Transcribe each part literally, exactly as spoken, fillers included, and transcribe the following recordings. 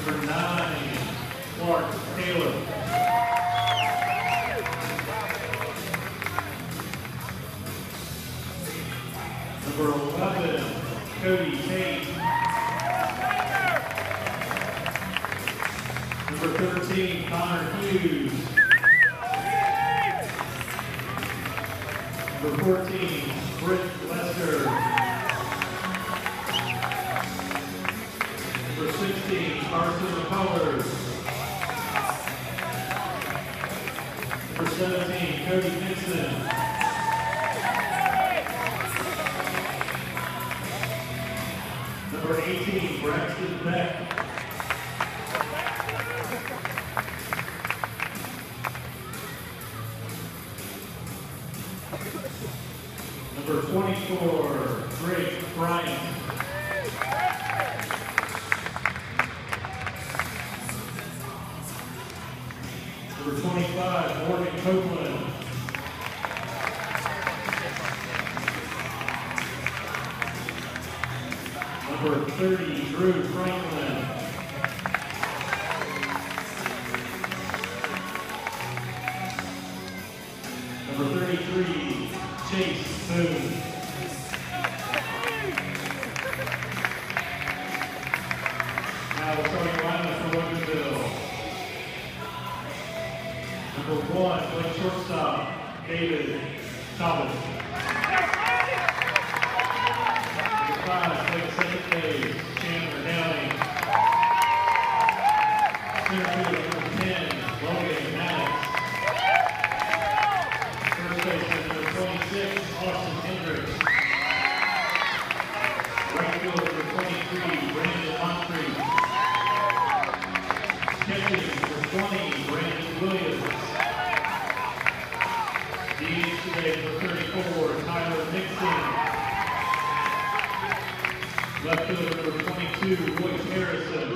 Number nine, Clark Taylor. Number eleven, Cody Tate. Number thirteen, Connor Hughes. Number fourteen, Britt Lester. Number sixteen, Carson McCullers. Number seventeen, Cody Nixon. Number eighteen, Braxton Beck. Number twenty-four, Drake Bryant. Number twenty-five, Morgan Copeland. Number thirty, Drew Franklin. Number thirty-three, Chase Boone. Now we're starting lineup for Loganville. Number one, playing shortstop, David Thomas. Number five, playing second base, Chandler Downing. Center field, number ten, Logan Maddox. First baseman, number twenty-six, Austin Hendricks. Right field, number twenty-three, Brandon Moncrief. Catching, number twenty, Brandon Williams. D H today, number thirty-four, Tyler Nixon. Left fielder, number twenty-two, Royce Harrison.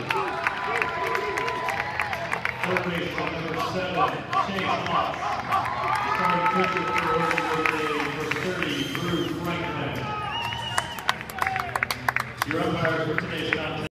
Third baseman, number seven, Chase Moss. Starting pitcher for Loganville today, number thirty, Drew Franklin. Your umpire for today's contest.